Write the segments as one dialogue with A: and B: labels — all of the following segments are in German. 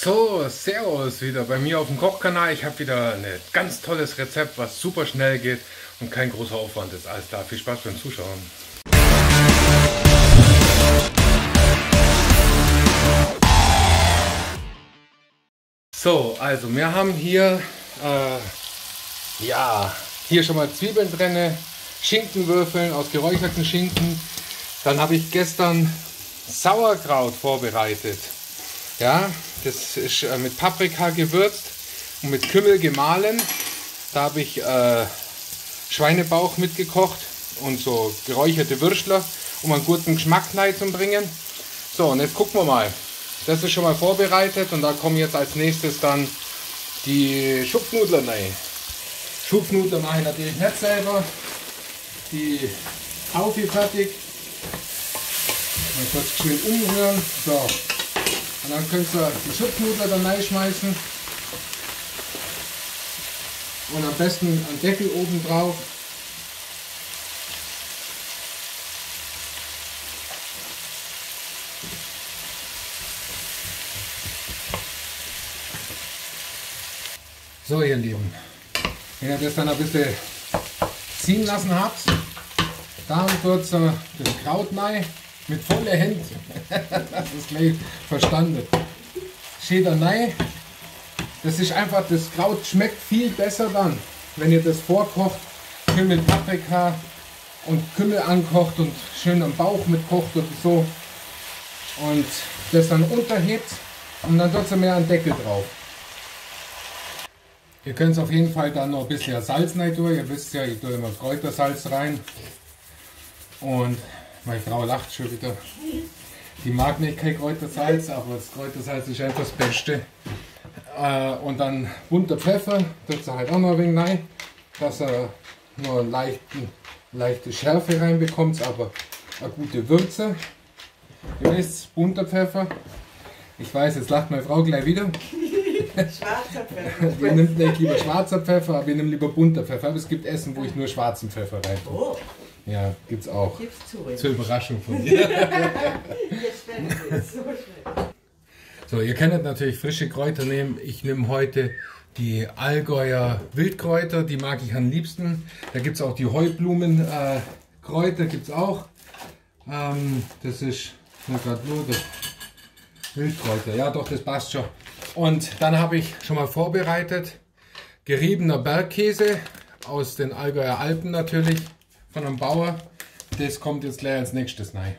A: So, Servus wieder bei mir auf dem Kochkanal. Ich habe wieder ein ganz tolles Rezept, was super schnell geht und kein großer Aufwand ist. Alles klar, viel Spaß beim Zuschauen. So, also wir haben hier, hier schon mal Zwiebeln drin, Schinkenwürfeln aus geräucherten Schinken. Dann habe ich gestern Sauerkraut vorbereitet. Ja, das ist mit Paprika gewürzt und mit Kümmel gemahlen. Da habe ich Schweinebauch mitgekocht und so geräucherte Würstler, um einen guten Geschmack zu bringen. So, und jetzt gucken wir mal. Das ist schon mal vorbereitet und da kommen jetzt als nächstes dann die Schupfnudeln rein. Schupfnudeln mache ich natürlich nicht selber. Die Taufe fertig. Mal kurz schön umrühren. So. Und dann könnt ihr die Schupfnudeln dann reinschmeißen. Und am besten einen Deckel oben drauf. So, ihr Lieben, wenn ihr das dann ein bisschen ziehen lassen habt, dann kurz das Kraut rein mit vollen Händen. Das ist gleich verstanden. Steht da rein. Das ist einfach, das Kraut schmeckt viel besser dann, wenn ihr das vorkocht, schön mit Paprika und Kümmel ankocht und schön am Bauch mitkocht und so. Und das dann unterhebt und dann tut ihr mehr einen Deckel drauf. Ihr könnt auf jeden Fall dann noch ein bisschen Salz rein tun. Ihr wisst ja, ich tue immer Kräutersalz rein. Und meine Frau lacht schon wieder. Die mag nicht kein Kräutersalz, aber das Kräutersalz ist einfach das Beste. Und dann bunter Pfeffer, tut ihr halt auch noch ein wenig rein, dass er nur eine leichte Schärfe reinbekommt, aber eine gute Würze. Ihr wisst, bunter Pfeffer. Ich weiß, jetzt lacht meine Frau gleich wieder.
B: Schwarzer Pfeffer.
A: Wir nimmt nicht lieber schwarzer Pfeffer, aber wir nehmen lieber bunter Pfeffer. Aber es gibt Essen, wo ich nur schwarzen Pfeffer rein tue.
B: Oh.
A: Ja, gibt's auch.
B: Gib's zu.
A: Zur Überraschung von dir. So, ihr könnt natürlich frische Kräuter nehmen. Ich nehme heute die Allgäuer Wildkräuter, die mag ich am liebsten. Da gibt es auch die Heublumenkräuter, gibt es auch. Das ist gerade nur das Wildkräuter. Ja, doch, das passt schon. Und dann habe ich schon mal vorbereitet geriebener Bergkäse aus den Allgäuer Alpen natürlich, von einem Bauer. Das kommt jetzt gleich als nächstes rein.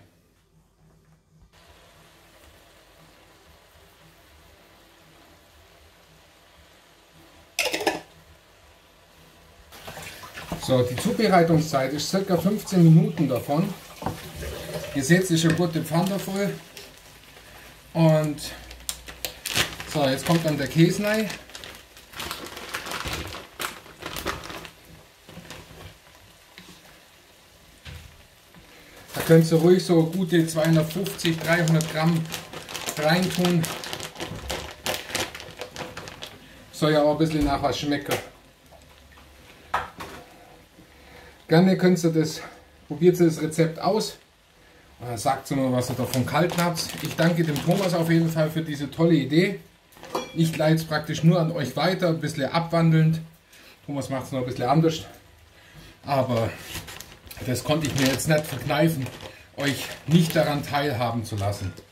A: So, die Zubereitungszeit ist ca. 15 Minuten davon. Ihr seht, es ist schon gut im Pfanne voll. Und so, jetzt kommt dann der Käse rein. Da könnt ihr ruhig so gute 250, 300 Gramm reintun. Soll ja auch ein bisschen nach was schmecken. Gerne könnt ihr das, probiert ihr das Rezept aus. Sagt mir, was ihr davon gehalten habt. Ich danke dem Thomas auf jeden Fall für diese tolle Idee. Ich leite es praktisch nur an euch weiter, ein bisschen abwandelnd. Thomas macht es noch ein bisschen anders. Aber das konnte ich mir jetzt nicht verkneifen, euch nicht daran teilhaben zu lassen.